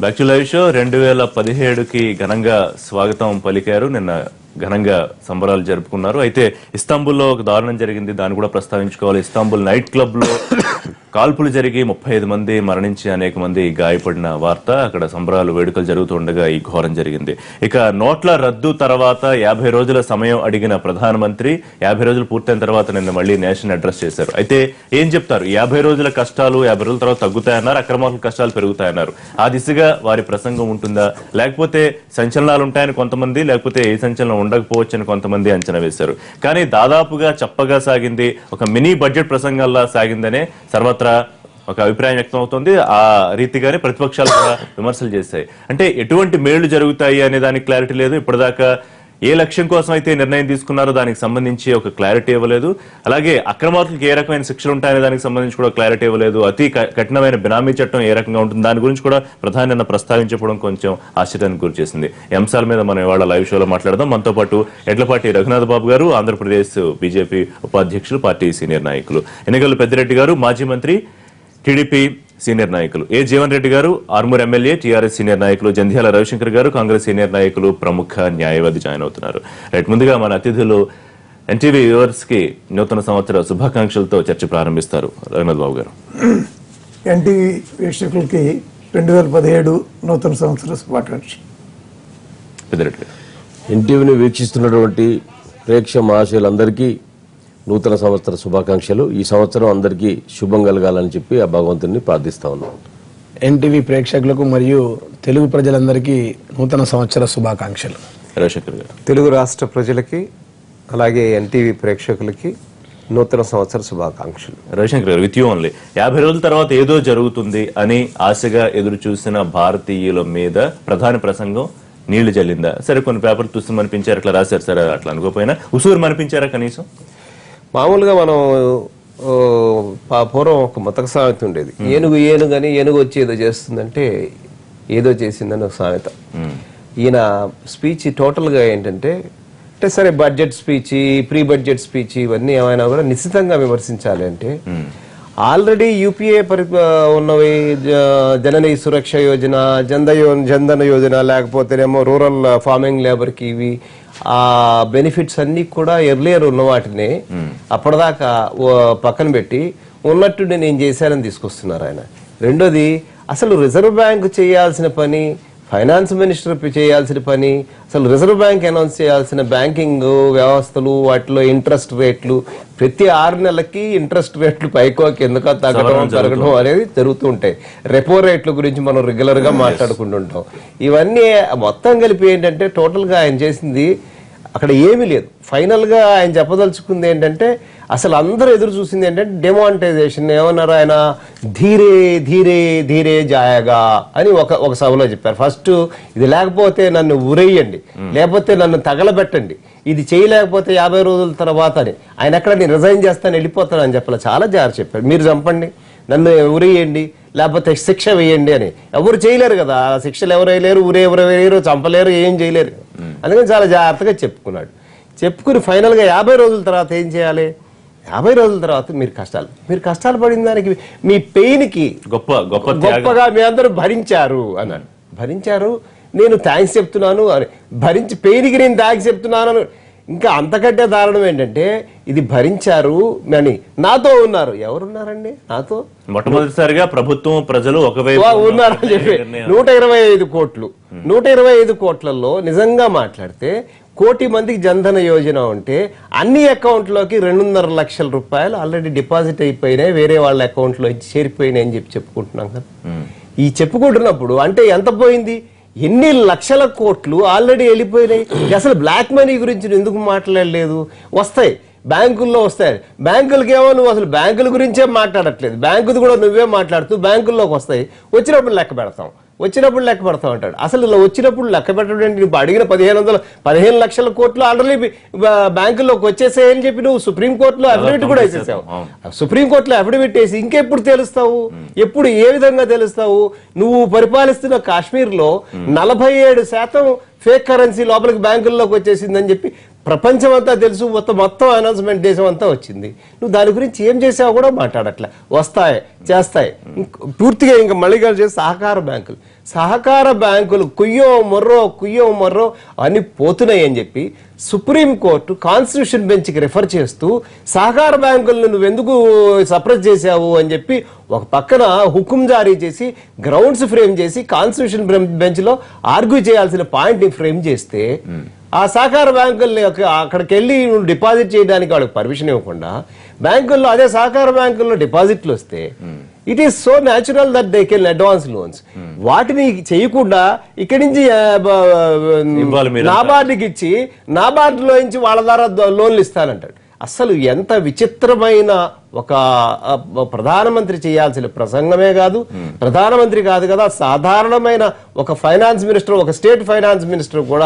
Back to live show 2017కి ఘనంగా స్వాగతం పలికారు. నిన్న ఘనంగా సంబరాలు జరుపుకున్నారు. అయితే ఇస్తాంబుల్లో ఒక దారుణం జరిగింది, దాన్ని కూడా ప్రస్తావించుకోవాలి. ఇస్తాంబుల్ నైట్ క్లబ్ లో కాల్పులు జరిగి 35 మంది మరణించి అనేక మంది గాయపడిన వార్త. అక్కడ సంబరాలు వేడుకలు జరుగుతుండగా ఈ ఘోరం జరిగింది. ఇక నోట్ల రద్దు తర్వాత 50 రోజుల సమయం అడిగిన ప్రధానమంత్రి 50 రోజులు పూర్తయిన తర్వాత నిన్న మళ్ళీ నేషన్ అడ్రస్ చేశారు. అయితే ఏం చెప్తారు? 50 రోజుల కష్టాలు 50 రోజుల తర్వాత తగ్గుతాయన్నారు, అక్రమాల కష్టాలు పెరుగుతాయన్నారు. ఆ దిశగా వారి ప్రసంగం ఉంటుందా, లేకపోతే సంచలనాలు ఉంటాయని కొంతమంది, లేకపోతే ఏ సంచలనం ఉండకపోవచ్చని కొంతమంది అంచనా వేశారు. కానీ దాదాపుగా చప్పగా సాగింది, ఒక మినీ బడ్జెట్ ప్రసంగంలా సాగిందనే సర్వత్రా ఒక అభిప్రాయం వ్యక్తం అవుతుంది. ఆ రీతిగానే ప్రతిపక్షాలు కూడా విమర్శలు చేశాయి. అంటే ఎటువంటి మేళ్లు జరుగుతాయి అనే దానికి క్లారిటీ లేదు. ఇప్పటిదాకా ఏ లక్ష్యం కోసం అయితే నిర్ణయం తీసుకున్నారో దానికి సంబంధించి ఒక క్లారిటీ ఇవ్వలేదు. అలాగే అక్రమాలకు ఏ రకమైన శిక్షలు ఉంటాయనే దానికి సంబంధించి కూడా క్లారిటీ ఇవ్వలేదు. అతి కఠినమైన బినామీ చట్టం ఏ రకంగా ఉంటుంది దాని గురించి కూడా ప్రధాని నిన్న ప్రస్తావించడం కొంచెం ఆశ్చర్యానికి గురి చేసింది. ఈ అంశాల మీద మనం ఇవాళ లైవ్ షోలో మాట్లాడదాం. మనతో పాటు ఎడ్లపాటి రఘునాథ్ బాబు గారు, ఆంధ్రప్రదేశ్ బీజేపీ ఉపాధ్యక్షులు, పార్టీ సీనియర్ నాయకులు, ఎన్నికల పెద్దిరెడ్డి గారు, మాజీ మంత్రి, టీడీపీ సీనియర్ నాయకులు, ఏ జీవన్ రెడ్డి గారు, ఆర్మూర్ ఎమ్మెల్యే, టీఆర్ఎస్ సీనియర్ నాయకులు, జంధ్యాల రవిశంకర్ గారు, కాంగ్రెస్ సీనియర్ నాయకులు, ప్రముఖ న్యాయవాది జాయిన్ అవుతున్నారు. రైట్, ముందుగా మన అతిథులు ఎన్టీవీ వ్యూవర్స్ కి నూతన సంవత్సర శుభాకాంక్షలతో చర్చ ప్రారంభిస్తారు. రఘునాథ్ బాబు గారు. ఎన్టీవీ వీక్షకులకి 2017 నూతన సంవత్సర శుభాకాంక్షలు. పెద్దిరెడ్డి గారు. ఎన్టీవీని వీక్షిస్తున్నటువంటి ప్రేక్షక మహాశయులందరికీ నూతన సంవత్సర శుభాకాంక్షలు. ఈ సంవత్సరం అందరికీ శుభం కలగాలని చెప్పి ఆ భగవంతుని ప్రార్థిస్తా ఉన్నాం. ఎన్టీవీ ప్రేక్షకులకు మరియు తెలుగు ప్రజలందరికీ నూతన సంవత్సర శుభాకాంక్షలు. రవిశంకర్ గారు. తెలుగు రాష్ట్ర ప్రజలకి అలాగే ఎన్టీవీ ప్రేక్షకులకి నూతన సంవత్సర శుభాకాంక్షలు. రవిశంకర్ గారు, విత్ యూ ఓన్లీ. 50 రోజుల తర్వాత ఏదో జరుగుతుంది అని ఆశగా ఎదురు చూసిన భారతీయుల మీద ప్రధాని ప్రసంగం నీళ్లు జల్లిందా? సరే, కొన్ని పేపర్లు చూసి మనిపించారు, అట్లా రాశారు, సరే అట్లా అనుకోపోయినా ఉసూరు మనిపించారా కనీసం? మామూలుగా మనం పూర్వం ఒక మతక సామెత ఉండేది, ఏనుగని ఏనుగు వచ్చి ఏదో చేస్తుందంటే ఏదో చేసిందని ఒక సామెత. ఈయన స్పీచ్ టోటల్గా ఏంటంటే సరే budget speech, pre budget speech ఇవన్నీ ఏమైనా కూడా నిశ్చితంగా విమర్శించాలి అంటే ఆల్రెడీ యూపీఏ ఉన్నవి, జననీ సురక్ష యోజన, జన్ధన్ యోజన, లేకపోతేనేమో రూరల్ ఫార్మింగ్ లేబర్ కి ఇవి ఆ బెనిఫిట్స్ అన్ని కూడా ఎర్లియర్ ఉన్న వాటిని అప్పటిదాకా పక్కన పెట్టి ఉన్నట్టు నేను చేశానని తీసుకొస్తున్నారు ఆయన. రెండోది, అసలు రిజర్వ్ బ్యాంక్ చేయాల్సిన పని, ఫైనాన్స్ మినిస్టర్ చేయాల్సిన పని, అసలు రిజర్వ్ బ్యాంక్ అనౌన్స్ చేయాల్సిన బ్యాంకింగ్ వ్యవస్థలు, వాటిలో ఇంట్రెస్ట్ రేట్లు, ప్రతి 6 నెలలకి ఇంట్రెస్ట్ రేట్లు పైకో కిందకో తగ్గడం పెరగడం అనేది జరుగుతూ ఉంటాయి. రెపో రేట్ల గురించి మనం రెగ్యులర్ గా మాట్లాడుకుంటుంటాం. ఇవన్నీ మొత్తం కలిపి ఏంటంటే టోటల్ గా ఆయన చేసింది అక్కడ ఏమీ లేదు. ఫైనల్ గా ఆయన చెప్పదలుచుకుంది ఏంటంటే, అసలు అందరూ ఎదురు చూసింది ఏంటంటే డెమానిటైజేషన్. ఏమన్నారు ఆయన? ధీరే ధీరే ధీరే జాయగా అని ఒక సభలో చెప్పారు. ఫస్ట్ ఇది లేకపోతే నన్ను ఉరేయండి, లేకపోతే నన్ను తగలబెట్టండి, ఇది చేయలేకపోతే 50 రోజుల తర్వాత అని. ఆయన ఎక్కడ నేను రిజైన్ చేస్తాను వెళ్ళిపోతాను అని చెప్పాలి, చాలా జాగ్రత్త చెప్పారు. మీరు చంపండి, నన్ను ఉరేయండి, లేకపోతే శిక్ష వేయండి అని. ఎవరు చేయలేరు కదా, శిక్షలు ఎవరు వేయలేరు, ఎవరు వేయలేరు, చంపలేరు, ఏం చేయలేరు. అందుకని చాలా జాగ్రత్తగా చెప్పుకున్నాడు. చెప్పుకుని ఫైనల్ గా 50 రోజుల తర్వాత ఏం చేయాలి? 50 రోజుల తర్వాత మీరు కష్టాలు పడిన దానికి మీ పెయిన్ కి గొప్పగా మీ అందరూ భరించారు అన్నాడు. భరించారు, నేను థ్యాంక్స్ చెప్తున్నాను అని. పెయిన్కి నేను థ్యాంక్స్ చెప్తున్నాను. ఇంకా అంతకంటే దారుణం ఏంటంటే ఇది భరించారు అని నాతో ఉన్నారు. ఎవరున్నారండి నాతో? మొట్టమొదటిసారిగా ప్రభుత్వం, ప్రజలు ఒకవైపు ఉన్నారని చెప్పి 125 కోట్లు 125 కోట్లలో నిజంగా మాట్లాడితే 1 కోటి మందికి జన్ధన్ యోజన ఉంటే అన్ని అకౌంట్లోకి 2.5 లక్షల రూపాయలు ఆల్రెడీ డిపాజిట్ అయిపోయినాయి, వేరే వాళ్ళ అకౌంట్ లో చేరిపోయినాయి అని చెప్పి చెప్పుకుంటున్నాం కదా. ఈ చెప్పుకుంటున్నప్పుడు అంటే ఎంత పోయింది? ఎన్ని లక్షల కోట్లు ఆల్రెడీ వెళ్ళిపోయినాయి. అసలు బ్లాక్ మనీ గురించి ఎందుకు మాట్లాడలేదు? వస్తాయి, బ్యాంకుల్లో వస్తాయి. బ్యాంకులకి ఏమో నువ్వు అసలు బ్యాంకుల గురించే మాట్లాడట్లేదు, బ్యాంకుది కూడా నువ్వే మాట్లాడుతూ బ్యాంకుల్లోకి వస్తాయి, వచ్చినప్పుడు లెక్క పెడతాం అంటాడు. అసలు ఇలా వచ్చినప్పుడు లెక్క పెట్టడం ఏంటి? నువ్వు అడిగిన 15 లక్షల కోట్లు ఆల్రెడీ బ్యాంకుల్లోకి వచ్చేసాయని చెప్పి నువ్వు సుప్రీంకోర్టులో అఫిడవిట్ కూడా వేసేసావు. సుప్రీంకోర్టులో అఫిడవిట్ వేసి ఇంకెప్పుడు తెలుస్తావు? ఎప్పుడు ఏ విధంగా తెలుస్తావు? నువ్వు పరిపాలిస్తున్న కాశ్మీర్ లో 47% ఫేక్ కరెన్సీ లోపలికి బ్యాంకుల్లోకి వచ్చేసిందని చెప్పి ప్రపంచం అంతా తెలుసు, మొత్తం అనౌన్స్మెంట్ దేశం అంతా వచ్చింది. నువ్వు దాని గురించి ఏం చేసావు కూడా మాట్లాడట్లే. వస్తాయి, చేస్తాయి. పూర్తిగా ఇంకా మళ్ళీ చేసి సహకార బ్యాంకులు కుయ్యో మొర్రో అన్ని పోతున్నాయి అని చెప్పి సుప్రీంకోర్టు కాన్స్టిట్యూషన్ బెంచ్కి రిఫర్ చేస్తూ సహకార బ్యాంకులను నువ్వు ఎందుకు సప్రెస్ చేశావు అని చెప్పి ఒక పక్కన హుకుం జారీ చేసి గ్రౌండ్స్ ఫ్రేమ్ చేసి కాన్స్టిట్యూషన్ బెంచ్ లో ఆర్గ్యూ చేయాల్సిన పాయింట్ ని ఫ్రేమ్ చేస్తే ఆ సహకార బ్యాంకుల్ని అక్కడికి వెళ్ళి నువ్వు డిపాజిట్ చేయడానికి వాళ్ళకి పర్మిషన్ ఇవ్వకుండా బ్యాంకుల్లో అదే సహకార బ్యాంకుల్లో డిపాజిట్లు వస్తే it is so natural that they can advance loans. వాటిని చేయకుండా ఇక్కడి నుంచి నాబార్డుకి ఇచ్చి నాబార్డులో నుంచి వాళ్ళ ద్వారా లోన్లు ఇస్తానంటాడు. అసలు ఎంత విచిత్రమైన ఒక ప్రధానమంత్రి చేయాల్సిన ప్రసంగమే కాదు, ప్రధానమంత్రి కాదు కదా, సాధారణమైన ఒక ఫైనాన్స్ మినిస్టర్, ఒక స్టేట్ ఫైనాన్స్ మినిస్టర్ కూడా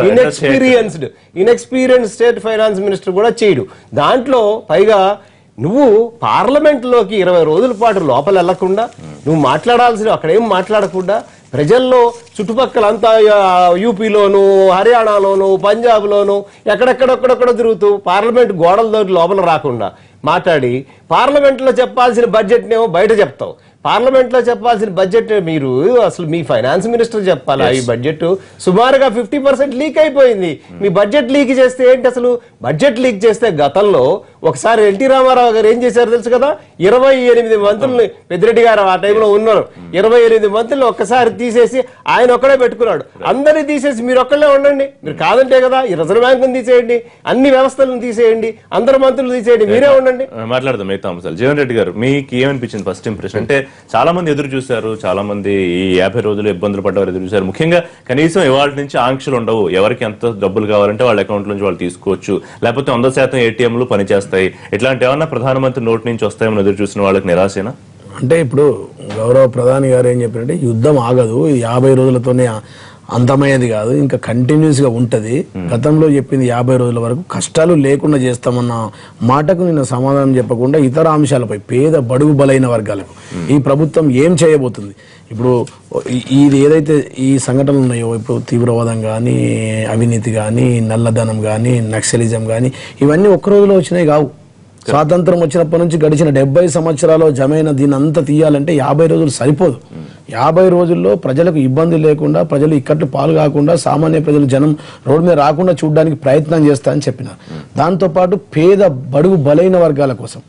ఇన్ఎక్స్పీరియన్స్డ్ స్టేట్ ఫైనాన్స్ మినిస్టర్ కూడా చేయడు. దాంట్లో పైగా నువ్వు పార్లమెంట్ లోకి 20 రోజుల పాటు లోపల వెళ్లకుండా నువ్వు మాట్లాడాల్సిన అక్కడేం మాట్లాడకుండా ప్రజల్లో చుట్టుపక్కలంతా యూపీలోను, హర్యానాలోను, పంజాబ్లోను ఎక్కడెక్కడెక్కడెక్కడ తిరుగుతూ పార్లమెంట్ గోడల లోపల రాకుండా మాట్లాడి పార్లమెంట్లో చెప్పాల్సిన బడ్జెట్నేమో బయట చెప్తావు. పార్లమెంట్లో చెప్పాల్సిన బడ్జెట్ మీరు అసలు మీ ఫైనాన్స్ మినిస్టర్ చెప్పాలా? ఈ బడ్జెట్ సుమారుగా 50% లీక్ అయిపోయింది. మీ బడ్జెట్ లీక్ చేస్తే ఏంటి? అసలు బడ్జెట్ లీక్ చేస్తే గతంలో ఒకసారి ఎన్టీ రామారావు గారు ఏం చేశారు తెలుసు కదా, 28 మంత్రుల్ని, పెద్దిరెడ్డి గారు ఆ టైంలో ఉన్నారు, 28 మంత్రులు ఒక్కసారి తీసేసి ఆయన ఒక్కడే పెట్టుకున్నాడు. అందరినీ తీసేసి మీరు ఒక్కళ్ళే ఉండండి, మీరు కాదంటే కదా ఈ రిజర్వ్ బ్యాంకును తీసేయండి, అన్ని వ్యవస్థలను తీసేయండి, అందరు మంత్రులు తీసేయండి, మీరే ఉండండి. మాట్లాడదాం మిగతా అంశాలు. జీవన్ రెడ్డి గారు, మీకు ఏమనిపించింది ఫస్ట్ ఇంప్రెషన్? అంటే చాలా మంది ఎదురు చూశారు, చాలా మంది ఈ 50 రోజులు ఇబ్బందులు పడ్డవారు ఎదురు చూశారు. ముఖ్యంగా కనీసం ఇవాళ నుంచి ఆంక్షలు ఉండవు, ఎవరికి ఎంత డబ్బులు కావాలంటే వాళ్ళ అకౌంట్ నుంచి వాళ్ళు తీసుకోవచ్చు, లేకపోతే 100% ఏటీఎంలు పనిచేస్తాయి, ఇట్లాంటి ఏమన్నా ప్రధానమంత్రి నోటి నుంచి వస్తాయని ఎదురు చూసిన వాళ్ళకి నిరాశేనా? అంటే ఇప్పుడు గౌరవ ప్రధాని గారు ఏం చెప్పారంటే యుద్ధం ఆగదు, 50 రోజులతోనే అంతమయ్యేది కాదు, ఇంకా కంటిన్యూస్ గా ఉంటది. గతంలో చెప్పింది 50 రోజుల వరకు కష్టాలు లేకుండా చేస్తామన్న మాటకు నిన్న సమాధానం చెప్పకుండా ఇతర అంశాలపై పేద బడుగు బలైన వర్గాలకు ఈ ప్రభుత్వం ఏం చేయబోతుంది? ఇప్పుడు ఇది ఏదైతే ఈ సంఘటనలు ఉన్నాయో, ఇప్పుడు తీవ్రవాదం కానీ, అవినీతి కానీ, నల్లధనం కానీ, నక్సలిజం కానీ, ఇవన్నీ ఒక్క రోజులో వచ్చినాయి కావు. స్వాతంత్రం వచ్చినప్పటి నుంచి గడిచిన 70 సంవత్సరాలు జమైన దీని అంతా తీయాలంటే 50 రోజులు సరిపోదు. 50 రోజుల్లో ప్రజలకు ఇబ్బంది లేకుండా, ప్రజలు ఇక్కట్లు పాలు కాకుండా, సామాన్య ప్రజలు జనం రోడ్డు మీద రాకుండా చూడడానికి ప్రయత్నం చేస్తా అని చెప్పినారు. దాంతోపాటు పేద బడుగు బలైన వర్గాల కోసం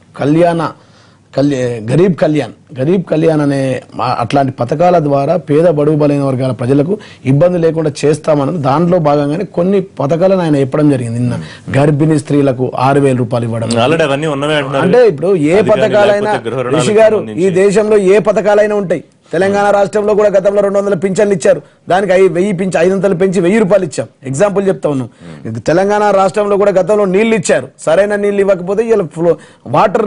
గరీబ్ కళ్యాణ్ అనే అట్లాంటి పథకాల ద్వారా పేద బడుగు బలైన వర్గాల ప్రజలకు ఇబ్బంది లేకుండా చేస్తామన్నది దాంట్లో భాగంగానే కొన్ని పథకాలను ఆయన చెప్పడం జరిగింది. నిన్న గర్భిణీ స్త్రీలకు 6,000 రూపాయలు ఇవ్వడం. అంటే ఇప్పుడు ఏ పథకాలైనా, రిషి గారు, ఈ దేశంలో ఏ పథకాలైనా ఉంటాయి. తెలంగాణ రాష్ట్రంలో కూడా గతంలో 200 పింఛన్లు ఇచ్చారు, దానికి 500 పెంచి 1000 రూపాయలు ఇచ్చాం. ఎగ్జాంపుల్ చెప్తా ఉన్నాం. తెలంగాణ రాష్ట్రంలో కూడా గతంలో నీళ్లు ఇచ్చారు, సరైన నీళ్లు ఇవ్వకపోతే వాటర్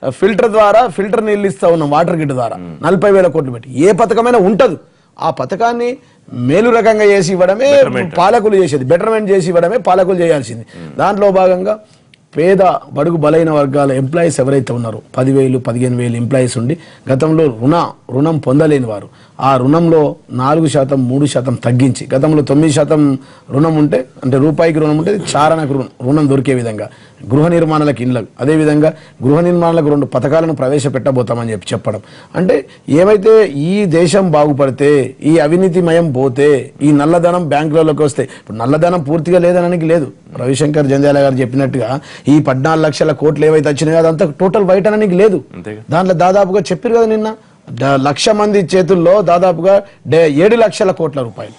ఫిల్టర్ నీళ్లు ఇస్తా ఉన్నాం, వాటర్ గిట్ ద్వారా 40,000 కోట్లు పెట్టి. ఏ పథకమైనా ఉంటది, ఆ పథకాన్ని మేలు రకంగా చేసి ఇవ్వడమే పాలకులు చేసేది, బెటర్మెంట్ చేసి ఇవ్వడమే పాలకులు చేయాల్సింది. దాంట్లో భాగంగా పేద బడుగు బలైన వర్గాల ఎంప్లాయీస్ ఎవరైతే ఉన్నారో 10,000, 15,000 ఎంప్లాయీస్ ఉండి గతంలో రుణం పొందలేని వారు, ఆ రుణంలో 4%, 3% తగ్గించి, గతంలో 9% రుణం ఉంటే, అంటే రూపాయికి రుణం ఉంటే చారణకు రుణం దొరికే విధంగా గృహ నిర్మాణాలకు ఇళ్ళకు, అదేవిధంగా గృహ నిర్మాణాలకు 2 పథకాలను ప్రవేశపెట్టబోతామని చెప్పడం. అంటే ఏవైతే ఈ దేశం బాగుపడితే, ఈ అవినీతిమయం పోతే, ఈ నల్లధనం బ్యాంకులలోకి వస్తే, ఇప్పుడు నల్లధనం పూర్తిగా లేదనడానికి లేదు. రవిశంకర్ జంధ్యాల గారు చెప్పినట్టుగా ఈ 14 లక్షల కోట్లు ఏవైతే వచ్చినాయో అదంతా టోటల్ వైట్ అనడానికి లేదు. దాంట్లో దాదాపుగా చెప్పారు కదా నిన్న, 1,00,000 మంది చేతుల్లో దాదాపుగా 7 లక్షల కోట్ల రూపాయలు,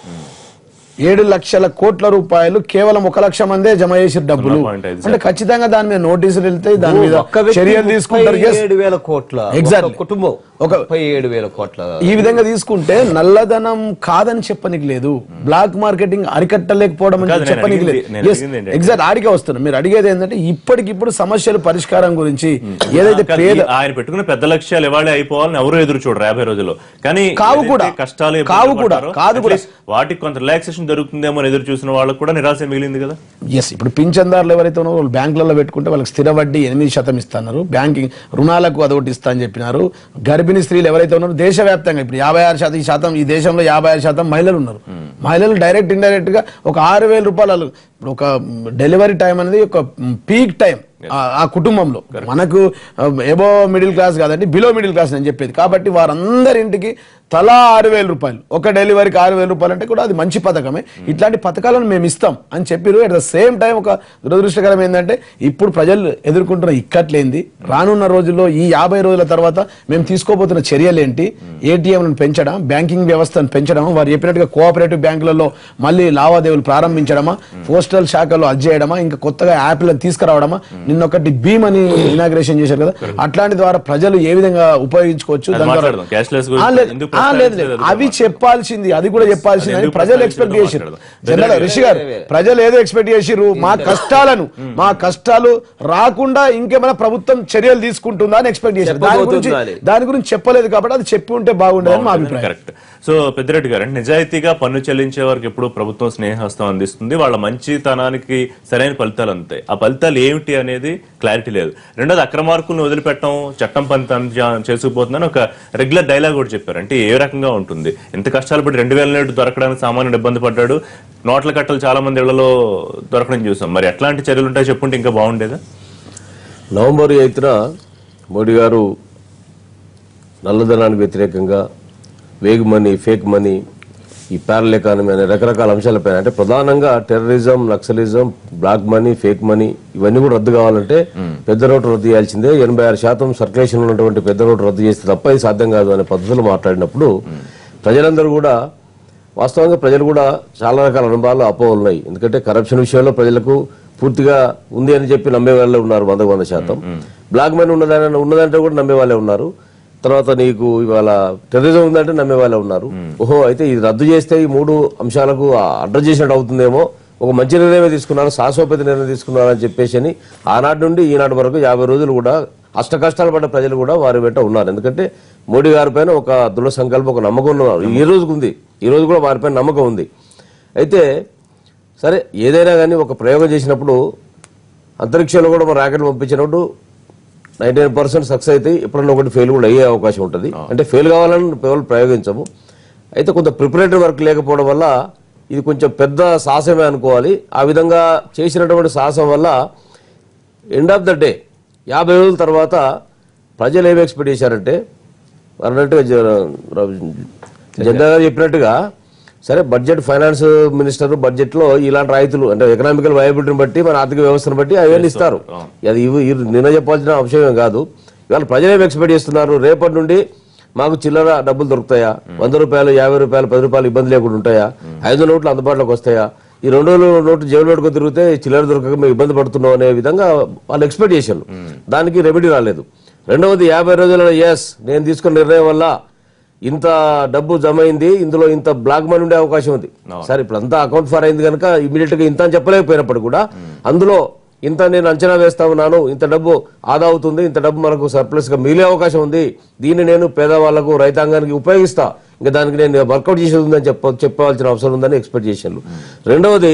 7 లక్షల కోట్ల రూపాయలు కేవలం 1,00,000 మందే జమ చేసిన డబ్బులు. అంటే ఖచ్చితంగా దాని మీద నోటీసులు వెళ్తాయి, దాని మీద చర్యలు తీసుకుంటారు. 7,000 కోట్ల కుటుంబం, 7,000 కోట్ల. ఈ విధంగా తీసుకుంటే నల్లధనం కాదని చెప్పనికి లేదు, బ్లాక్ మార్కెటింగ్ అరికట్టలేకపోవడం అని చెప్పనికి లేదు. ఎగ్జాక్ట్ ఆడికే వస్తున్నా. మీరు అడిగేది ఏంటంటే ఇప్పటికిప్పుడు సమస్యల పరిష్కారం గురించి ఏదైతే పేద ఆయన పెట్టుకున్న పెద్ద లక్ష్యాలు ఇవాళ అయిపోవాలని ఎవరు ఎదురు చూడరు 50 రోజుల్లో. కానీ కష్టాలు కాదు కూడా వాటికి కొంత రిలాక్సేషన్ దొరుకుతుందేమో ఎదురు చూసిన వాళ్ళకి కూడా నిరాశ మిగిలింది కదా. ఎస్, ఇప్పుడు పింఛన్దారులు ఎవరైతే ఉన్నారో వాళ్ళు బ్యాంకులలో పెట్టుకుంటే వాళ్ళకి స్థిర వడ్డీ 8% ఇస్తున్నారు, బ్యాంకింగ్ రుణాలకు అదొకటి ఇస్తా అని చెప్పినారు, గర్భిణీ గర్భిణీ స్త్రీలు ఎవరైతే ఉన్నారో దేశవ్యాప్తంగా ఇప్పుడు 56% ఈ దేశంలో 56% మహిళలు ఉన్నారు. మహిళలు డైరెక్ట్ ఇండైరెక్ట్ గా ఒక 6,000 రూపాయలు ఇప్పుడు ఒక డెలివరీ టైం అనేది ఒక పీక్ టైం ఆ కుటుంబంలో. మనకు ఎబో మిడిల్ క్లాస్ కాదండి, బిలో మిడిల్ క్లాస్ అని చెప్పేది. కాబట్టి వారందరింటికి తలా 6,000 రూపాయలు, ఒక డెలివరీకి 6,000 రూపాయలు అంటే కూడా అది మంచి పథకమే. ఇట్లాంటి పథకాలను మేము ఇస్తాం అని చెప్పారు. అట్ ద సేమ్ టైం ఒక దురదృష్టకరం ఏంటంటే ఇప్పుడు ప్రజలు ఎదుర్కొంటున్న ఇక్కట్లేంది, రానున్న రోజుల్లో ఈ 50 రోజుల తర్వాత మేము తీసుకోబోతున్న చర్యలేంటి, ఏటీఎంలను పెంచడం, బ్యాంకింగ్ వ్యవస్థను పెంచడం, వారు చెప్పినట్టుగా కోఆపరేటివ్ బ్యాంకులలో మళ్ళీ లావాదేవీలు ప్రారంభించడమా, పోస్టల్ శాఖలో అది చేయడమా, ఇంకా కొత్తగా యాప్లను తీసుకురావడమా, నిన్నొకటి భీమ్ అని ఇనాగ్రేషన్ చేశారు కదా, అట్లాంటి ద్వారా ప్రజలు ఏ విధంగా ఉపయోగించుకోవచ్చు అవి చెప్పాల్సింది, అది కూడా చెప్పాల్సింది అని ప్రజలు ఎక్స్పెక్ట్ చేశారు. జనరల్ ఋషి గారు ప్రజలు ఏదో ఎక్స్పెక్ట్ చేసిర్రు, మా కష్టాలు రాకుండా ఇంకేమైనా ప్రభుత్వం చర్యలు తీసుకుంటుందా అని ఎక్స్పెక్ట్ చేశారు. దాని గురించి చెప్పలేదు కాబట్టి అది చెప్పి ఉంటే బాగుండేదని మా అభిప్రాయం. సో పెద్దిరెడ్డి గారు, నిజాయితీగా పన్ను చెల్లించే వారికి ఎప్పుడు ప్రభుత్వం స్నేహహస్తం అందిస్తుంది, వాళ్ళ మంచితనానికి సరైన ఫలితాలు అందుతాయి. ఆ ఫలితాలు ఏమిటి అనేది క్లారిటీ లేదు. రెండోది అక్రమార్కులను వదిలిపెట్టడం, చట్టం పని చేసుకుపోతుందని ఒక రెగ్యులర్ డైలాగ్ కూడా చెప్పారు. అంటే ఏ రకంగా ఉంటుంది? ఎంత కష్టాలు పడి 2000 నోటు దొరకడానికి సామాన్యుడు ఇబ్బంది పడ్డాడు, నోట్ల కట్టలు చాలా మంది ఇళ్లలో దొరకడం చూసాం. మరి ఎట్లాంటి చర్యలు ఉంటాయో చెప్పుంటే ఇంకా బాగుండేదా? నవంబర్ 8న మోడీ గారు నల్లధనానికి వ్యతిరేకంగా వేగ్ మనీ, ఫేక్ మనీ, ఈ ప్యారల్ ఎకానమీ అనే రకరకాల అంశాలపైన, అంటే ప్రధానంగా terrorism, naxalism, black money, fake money ఇవన్నీ కూడా రద్దు కావాలంటే పెద్ద నోటు రద్దు చేయాల్సిందే. 86% సర్క్యులేషన్ ఉన్నటువంటి పెద్ద నోటు రద్దు చేస్తే తప్ప ఇది సాధ్యం కాదు అనే పద్ధతులు మాట్లాడినప్పుడు ప్రజలందరూ కూడా, వాస్తవంగా ప్రజలు కూడా చాలా రకాల అనుభవాలు అపోహలు ఉన్నాయి. ఎందుకంటే కరప్షన్ విషయంలో ప్రజలకు పూర్తిగా ఉంది అని చెప్పి నమ్మే వాళ్ళే ఉన్నారు 100%. బ్లాక్ మనీ ఉన్నదంటే కూడా నమ్మే వాళ్ళే ఉన్నారు. తర్వాత నీకు ఇవాళ టెర్రరిజం ఉందంటే నమ్మే వాళ్ళే ఉన్నారు. ఓహో, అయితే ఇది రద్దు చేస్తే ఈ 3 అంశాలకు అడ్రస్ చేసినట్టు అవుతుందేమో, ఒక మంచి నిర్ణయమే తీసుకున్నారు, శాశ్వత నిర్ణయం తీసుకున్నారు అని చెప్పేసి అని ఆనాటి నుండి ఈనాటి వరకు 50 రోజులు కూడా అష్ట కష్టాలు పడ్డ ప్రజలు కూడా వారి వెంట ఉన్నారు. ఎందుకంటే మోడీ గారి పైన ఒక దృఢ సంకల్పం, ఒక నమ్మకం ఉన్నారు. ఈ రోజుకు ఉంది, ఈ రోజు కూడా వారిపైన నమ్మకం ఉంది. అయితే సరే, ఏదైనా కానీ ఒక ప్రయోగం చేసినప్పుడు అంతరిక్షంలో కూడా మన రాకెట్ పంపించినప్పుడు 99% సక్సెస్ అయితే ఎప్పుడన్నా ఒకటి ఫెయిల్ కూడా అయ్యే అవకాశం ఉంటుంది. అంటే ఫెయిల్ కావాలని ప్రయోగించము. అయితే కొంత ప్రిపరేటరీ వర్క్ లేకపోవడం వల్ల ఇది కొంచెం పెద్ద సాహసమే అనుకోవాలి. ఆ విధంగా చేసినటువంటి సాహసం వల్ల ఎండ్ ఆఫ్ ద డే 50 రోజుల తర్వాత ప్రజలు ఏమి ఎక్స్పెక్ట్ చేశారంటే, అన్నట్టుగా జనరల్ గారు చెప్పినట్టుగా, సరే బడ్జెట్ ఫైనాన్స్ మినిస్టర్ బడ్జెట్ లో ఇలాంటి రాయితీలు అంటే ఎకనామికల్ వయబిలిటీని బట్టి, మన ఆర్థిక వ్యవస్థను బట్టి అవన్నీ ఇస్తారు. అది నిన్న చెప్పాల్సిన అంశం కాదు. ఇవాళ ప్రజలు ఏమి ఎక్స్పెక్ట్ చేస్తున్నారు, రేపటి నుండి మాకు చిల్లర డబ్బులు దొరుకుతాయా, 100 రూపాయలు, 50 రూపాయలు, 10 రూపాయలు ఇబ్బంది లేకుండా ఉంటాయా, 5 నోట్లు అందుబాటులోకి వస్తాయా, ఈ 2 నోట్లు జేబులు పెట్టుకుని తిరిగితే చిల్లర దొరకక మేము ఇబ్బంది పడుతున్నాం అనే విధంగా వాళ్ళు ఎక్స్పెక్ట్ చేశారు. దానికి రెమెడీ రాలేదు. రెండవది 50 రోజులలో నేను తీసుకున్న నిర్ణయం వల్ల ఇంత డబ్బు జమ అయింది, ఇందులో ఇంత బ్లాక్ మనీ ఉండే అవకాశం ఉంది. సరే, ఇప్పుడు అంతా అకౌంట్ ఫర్ అయింది కనుక ఇమీడియట్ గా ఇంత అని చెప్పలేకపోయినప్పుడు కూడా అందులో ఇంత నేను అంచనా వేస్తా ఉన్నాను, ఇంత డబ్బు ఆదా అవుతుంది, ఇంత డబ్బు మనకు సర్ప్లస్ గా మిగిలే అవకాశం ఉంది, దీన్ని నేను పేదవాళ్లకు, రైతాంగానికి ఉపయోగిస్తా, ఇంకా దానికి నేను వర్కౌట్ చేసేది ఉందని చెప్పవలసిన అవసరం ఉందని ఎక్స్పెక్ట్ చేశాను. రెండవది,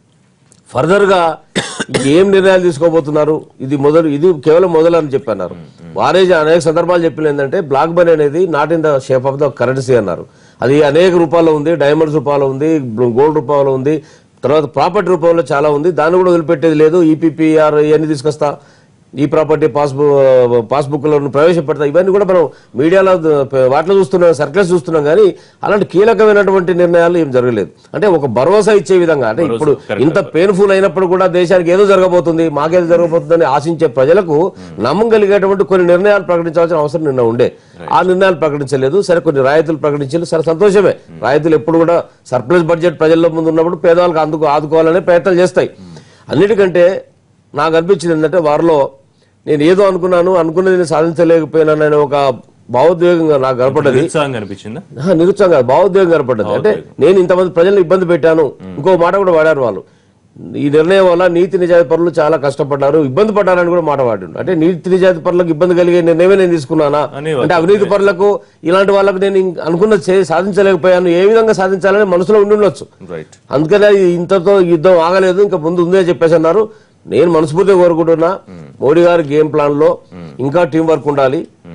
ఫర్దర్ గా ఏం నిర్ణయాలు తీసుకోబోతున్నారు, ఇది కేవలం మొదలు అని చెప్పన్నారు. వారే అనేక సందర్భాలు చెప్పిన ఏంటంటే, బ్లాక్ మనీ అనేది not in the shape of the currency అన్నారు. అది అనేక రూపాల్లో ఉంది, డైమండ్స్ రూపాల్లో ఉంది, గోల్డ్ రూపాల్లో ఉంది, తర్వాత ప్రాపర్టీ రూపంలో చాలా ఉంది. దాన్ని కూడా వదిలిపెట్టేది లేదు. ఈపీపీఆర్ ఇవన్నీ తీసుకొస్తా, ఈ ప్రాపర్టీ పాస్బుక్ లో ప్రవేశపెడతా, ఇవన్నీ కూడా మనం మీడియాలో వాటిలో చూస్తున్నాం, సర్క్యులర్స్ చూస్తున్నాం. కానీ అలాంటి కీలకమైనటువంటి నిర్ణయాలు ఏం జరగలేదు. అంటే ఒక భరోసా ఇచ్చే విధంగా, అంటే ఇప్పుడు ఇంత పెయిన్ఫుల్ అయినప్పుడు కూడా దేశానికి ఏదో జరగబోతుంది, మాకేదో జరగబోతుందని ఆశించే ప్రజలకు నమ్మకం కలిగేటువంటి కొన్ని నిర్ణయాలు ప్రకటించాల్సిన అవసరం నిన్న ఉండే. ఆ నిర్ణయాలు ప్రకటించలేదు. సరే, కొన్ని రాయితీలు ప్రకటించారు. సరే, సంతోషమే. రాయితీలు ఎప్పుడు కూడా సర్ప్లస్ బడ్జెట్ ప్రజల ముందు ఉన్నప్పుడు పేదవాళ్ళకి ఆదుకోవాలనే ప్రయత్నాలు చేస్తాయి. అన్నిటికంటే నాకు అనిపించింది ఏంటంటే, వారిలో నేను ఏదో అనుకున్నది నేను సాధించలేకపోయినానని ఒక భావోద్వేగంగా నాకు కనపడ్డది. నిరుత్సాహం కాదు, భావోద్వేగం కనపడ్డది. అంటే నేను ఇంతమంది ప్రజలను ఇబ్బంది పెట్టాను. ఇంకో మాట కూడా వాడారు వాళ్ళు, ఈ నిర్ణయం వల్ల నీతి నిజాయితీ పరులు చాలా కష్టపడ్డారు, ఇబ్బంది పడ్డారని కూడా మాట వాడారు. అంటే నీతి నిజాయితీ పరులకు ఇబ్బంది కలిగే నిర్ణయమే నేను తీసుకున్నానా, అంటే అవినీతి పరులకు, ఇలాంటి వాళ్ళకు నేను అనుకున్నది సాధించలేకపోయాను, ఏ విధంగా సాధించాలని మనసులో ఉండి ఉండొచ్చు. అందుకనే ఇంతతో యుద్ధం ఆగలేదు, ఇంకా ముందు ఉందే చెప్పేసి అన్నారు. నేను మనస్ఫూర్తిగా కోరుకుంటున్నా, మోడీ గారి గేమ్ ప్లాన్ లో ఇంకా టీం వర్క్ ఉండాలి.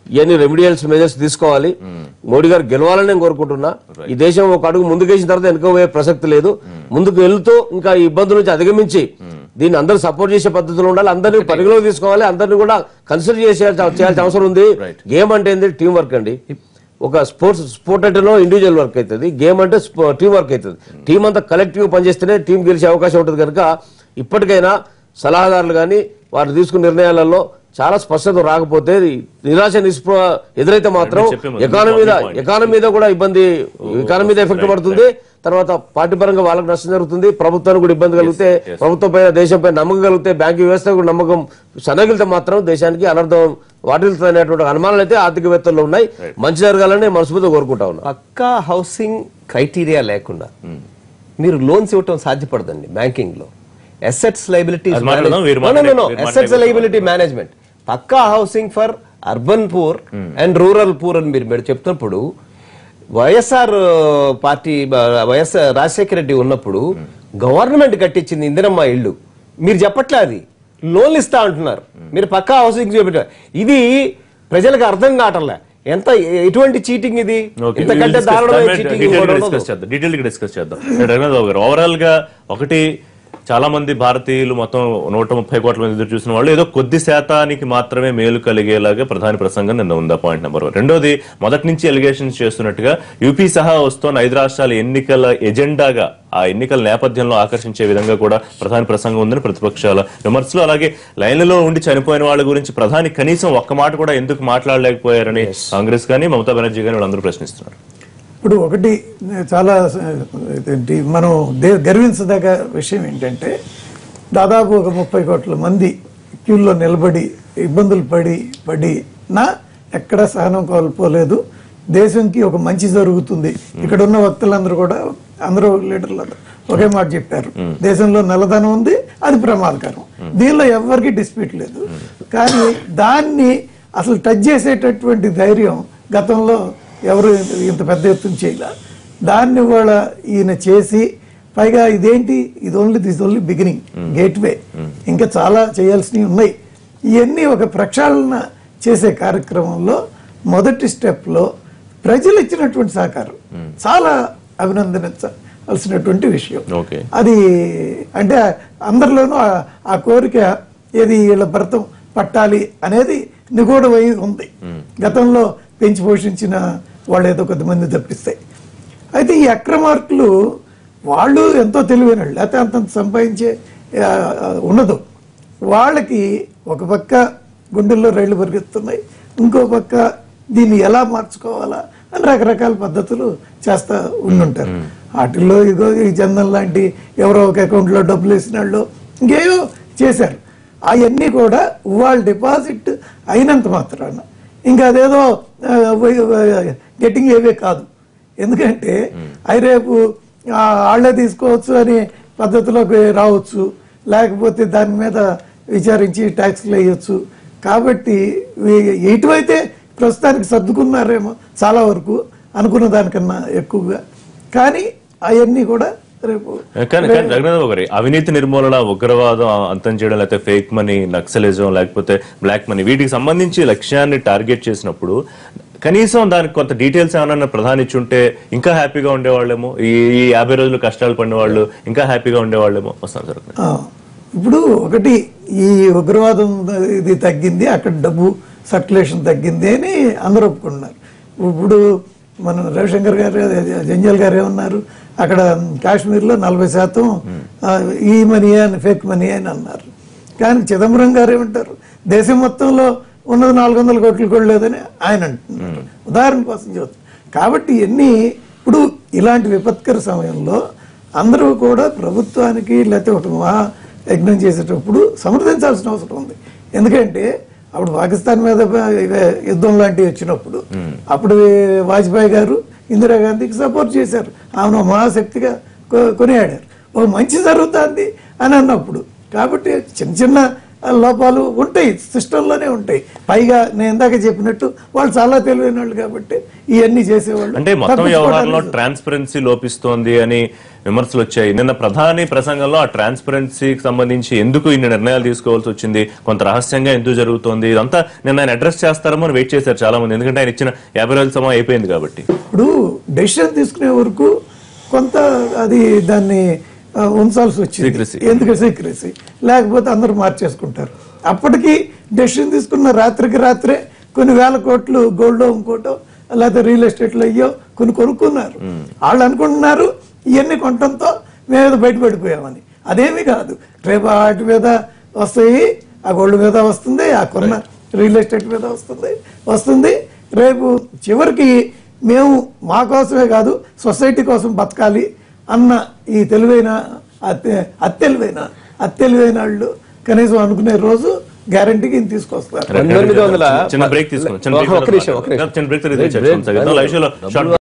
ఇవన్నీ రెమిడియల్స్ మెజర్స్ తీసుకోవాలి. మోడీ గారు గెలవాలని నేను కోరుకుంటున్నా. ఈ దేశం ఒక అడుగు ముందుకేసిన తర్వాత వెనుక పోయే ప్రసక్తి లేదు. ముందుకు వెళ్తూ ఇంకా ఈ ఇబ్బందుల నుంచి అధిగమించి దీన్ని అందరూ సపోర్ట్ చేసే పద్ధతిలో ఉండాలి. అందరినీ పరిగణలోకి తీసుకోవాలి. అందరినీ కూడా కన్సిడర్ చేయాల్సిన అవసరం ఉంది. గేమ్ అంటే ఏంటి? టీం వర్క్ అండి. ఒక స్పోర్ట్ అంటేనో ఇండివిజువల్ వర్క్ అవుతుంది, గేమ్ అంటే టీం వర్క్ అవుతుంది. టీం అంతా కలెక్టివ్ పనిచేస్తేనే టీం గెలిచే అవకాశం ఉంటుంది. కనుక ఇప్పటికైనా సలహాదారులు కానీ వారు తీసుకున్న నిర్ణయాలలో చాలా స్పష్టత రాకపోతే, నిరాశ నిస్పృహ ఎదురైతే మాత్రం ఎకానమీ మీద కూడా ఇబ్బంది, ఎకానమీ మీద ఎఫెక్ట్ పడుతుంది. తర్వాత పార్టీ పరంగా వాళ్ళకి నష్టం జరుగుతుంది. ప్రభుత్వానికి కూడా ఇబ్బంది కలిగితే, ప్రభుత్వం పైన దేశం పైన నమ్మకం కలిగితే, బ్యాంకింగ్ వ్యవస్థ కూడా నమ్మకం సన్నగిలితే మాత్రం దేశానికి అనర్థం వాటిల్తున్నటువంటి అనుమానాలు అయితే ఆర్థికవేత్తల్లో ఉన్నాయి. మంచి జరగాలని మనస్ఫూర్తిగా కోరుకుంటా ఉన్నా. పక్కా హౌసింగ్ క్రైటీరియా లేకుండా మీరు లోన్స్ ఇవ్వటం సాధ్యపడదండి బ్యాంకింగ్ లో. Assets liability management, pucca housing for urban poor and rural poor అని మీరు చెప్తున్నప్పుడు, వైఎస్ఆర్ పార్టీ రాజశేఖర రెడ్డి ఉన్నప్పుడు గవర్నమెంట్ కట్టించింది ఇందిరమ్మ ఇల్లు. మీరు చెప్పట్లే, అది లోన్లు ఇస్తా అంటున్నారు. మీరు పక్కా హౌసింగ్ చూపెట్టారు. ఇది ప్రజలకు అర్థం కావట్లే. ఎటువంటి చీటింగ్ ఇది? ఇంతకంటే డిస్కస్ చేద్దాం. ఓవరాల్ గా ఒకటి, చాలా మంది భారతీయులు మొత్తం 130 కోట్ల మంది ఎదురు చూసిన వాళ్ళు ఏదో కొద్ది శాతానికి మాత్రమే మేలు కలిగేలాగా ప్రధాని ప్రసంగం నిన్న ఉందా, పాయింట్ నెంబర్ 1. రెండోది, మొదటి నుంచి ఎలిగేషన్స్ చేస్తున్నట్టుగా యూపీ సహా వస్తున్న 5 రాష్ట్రాల ఎన్నికల ఎజెండాగా ఆ ఎన్నికల నేపథ్యంలో ఆకర్షించే విధంగా కూడా ప్రధాని ప్రసంగం ఉందని ప్రతిపక్షాల విమర్శలు. అలాగే లైన్లలో ఉండి చనిపోయిన వాళ్ళ గురించి ప్రధాని కనీసం ఒక్క మాట కూడా ఎందుకు మాట్లాడలేకపోయారని కాంగ్రెస్ కానీ మమతా బెనర్జీ కానీ వాళ్ళందరూ ప్రశ్నిస్తున్నారు. ఇప్పుడు ఒకటి చాలా మనం గర్వించదగ్గ విషయం ఏంటంటే, దాదాపు ఒక 30 కోట్ల మంది క్యూల్లో నిలబడి ఇబ్బందులు పడి ఎక్కడ సహనం కోల్పోలేదు. దేశంకి ఒక మంచి జరుగుతుంది. ఇక్కడ ఉన్న వక్తలందరూ కూడా, అందరూ లీడర్లు ఒకే మాట చెప్పారు, దేశంలో నల్లధనం ఉంది, అది ప్రమాదకరం. దీనిలో ఎవరికి డిస్ప్యూట్ లేదు. కానీ దాన్ని అసలు టచ్ చేసేటటువంటి ధైర్యం గతంలో ఎవరు ఇంత పెద్ద ఎత్తున చేయలే. దాన్ని వాళ్ళ ఈయన చేసి, పైగా ఇదేంటి, ఇది ఓన్లీ బిగినింగ్, గేట్వే, ఇంకా చాలా చేయాల్సినవి ఉన్నాయి. ఇవన్నీ ఒక ప్రక్షాళన చేసే కార్యక్రమంలో మొదటి స్టెప్లో ప్రజలు ఇచ్చినటువంటి సహకారం చాలా అభినందించాల్సినటువంటి విషయం. అది అంటే అందరిలోనూ ఆ కోరిక ఏది, వీళ్ళ భరతం పట్టాలి అనేది నిగూఢమై ఉంది. గతంలో పెంచి పోషించిన వాళ్ళు ఏదో కొద్దిమంది తప్పిస్తాయి. అయితే ఈ అక్రమార్కులు వాళ్ళు ఎంతో తెలివైన వాళ్ళు, లేకపోతే అంతంత సంపాదించే ఉండదు. వాళ్ళకి ఒక పక్క గుండెల్లో రైళ్లు పరిగెత్తున్నాయి, ఇంకో పక్క దీన్ని ఎలా మార్చుకోవాలా అని రకరకాల పద్ధతులు చేస్తా ఉండుంటారు. వాటిల్లో ఇగో ఈ జన్మం లాంటి ఎవరో ఒక అకౌంట్లో డబ్బులు వేసిన వాళ్ళు ఇంకేవో చేశారు. అవన్నీ కూడా వాళ్ళ డిపాజిట్ అయినంత మాత్రాన ఇంకా అదేదో గెట్టింగ్ ఏవే కాదు. ఎందుకంటే అవి రేపు వాళ్ళే తీసుకోవచ్చు అనే పద్ధతిలోకి రావచ్చు, లేకపోతే దాని మీద విచారించి ట్యాక్స్లు వేయచ్చు. కాబట్టి ఎటువైతే ప్రస్తుతానికి సర్దుకున్నారేమో చాలా వరకు, అనుకున్న దానికన్నా ఎక్కువగా. కానీ అవన్నీ కూడా రేపు అవినీతి నిర్మూలన, ఉగ్రవాదం అంతం చేయడం, లేకపోతే ఫేక్ మనీ, నక్సలిజం, లేకపోతే బ్లాక్ మనీ, వీటికి సంబంధించి లక్ష్యాన్ని టార్గెట్ చేసినప్పుడు కనీసం దానికి కొంత డీటెయిల్స్ ఏమన్నా ప్రధాని ఇచ్చుంటే ఇంకా హ్యాపీగా ఉండేవాళ్ళేమో. ఈ 50 రోజులు కష్టాలు పడిన వాళ్ళు ఇంకా హ్యాపీగా ఉండేవాళ్ళేమో. వస్తాం సార్. ఇప్పుడు ఒకటి, ఈ ఉగ్రవాదం ఇది తగ్గింది, అక్కడ డబ్బు సర్క్యులేషన్ తగ్గింది అని అందరూ ఒప్పుకుంటున్నారు. ఇప్పుడు మన రవిశంకర్ గారు, జంజాల్ గారు ఏమన్నారు, అక్కడ కాశ్మీర్లో 40% ఈ మనీ అని, ఫేక్ మనీ అని అన్నారు. కానీ చిదంబరం గారు ఏమంటారు, దేశం మొత్తంలో ఉన్నది 400 కోట్లు కూడా లేదని ఆయన అంటున్నారు. ఉదాహరణ కోసం చెబుతారు. కాబట్టి ఇవన్నీ ఇప్పుడు ఇలాంటి విపత్కర సమయంలో అందరూ కూడా ప్రభుత్వానికి లేకపోతే ఒక మహా యజ్ఞం చేసేటప్పుడు సమర్థించాల్సిన అవసరం ఉంది. ఎందుకంటే అప్పుడు పాకిస్తాన్ మీద యుద్ధం లాంటివి వచ్చినప్పుడు అప్పుడు వాజ్పేయి గారు ఇందిరాగాంధీకి సపోర్ట్ చేశారు, ఆమెను మహాశక్తిగా కొనియాడారు. ఒక మంచి జరుగుతుంది అని అన్నప్పుడు, కాబట్టి చిన్న చిన్న లోపాలు ఉంటాయి, సిస్టంలోనే ఉంటాయి. పైగా నేను ఇందాక చెప్పినట్టు వాళ్ళు చాలా తెలివైన వాళ్ళు కాబట్టి ఇవన్నీ చేసేవాళ్ళు. అంటే మొత్తం వ్యవహారంలో ట్రాన్స్పరెన్సీ లోపిస్తోంది అని విమర్శలు వచ్చాయి. నిన్న ప్రధాని ప్రసంగంలో ఆ ట్రాన్స్పరెన్సీకి సంబంధించి ఎందుకు ఇన్ని నిర్ణయాలు తీసుకోవాల్సి వచ్చింది, కొంత రహస్యంగా ఎందుకు జరుగుతోంది, ఇదంతా నిన్న ఆయన అడ్రస్ చేస్తారేమో అని వెయిట్ చేశారు చాలా మంది, ఎందుకంటే ఆయన ఇచ్చిన 50 రోజుల సమయం అయిపోయింది కాబట్టి. ఇప్పుడు డెసిషన్ తీసుకునే వరకు కొంత అది దాన్ని ఉంచాల్సి వచ్చింది. ఎందుకు సీక్రెసీ, లేకపోతే అందరూ మార్చేసుకుంటారు. అప్పటికి డెసిషన్ తీసుకున్న రాత్రికి రాత్రే కొన్ని వేల కోట్లు గోల్డ్ ఇంకోటో లేకపోతే రియల్ ఎస్టేట్లో అయ్యో కొన్ని కొనుక్కున్నారు. వాళ్ళు అనుకుంటున్నారు ఇవన్నీ కొనటంతో మేము బయటపడిపోయామని. అదేమీ కాదు. రేపు వాటి మీద వస్తాయి, ఆ గోల్డ్ మీద వస్తుంది, ఆ కొన్న రియల్ ఎస్టేట్ మీద వస్తుంది. రేపు చివరికి మేము మా కోసమే కాదు సొసైటీ కోసం బతకాలి అన్న ఈ తెలివైన అత్తెలివైన వాళ్ళు కనీసం అనుకునే రోజు గ్యారంటీకి తీసుకొస్తారు. చిన్న బ్రేక్ తీసుకున్నాం.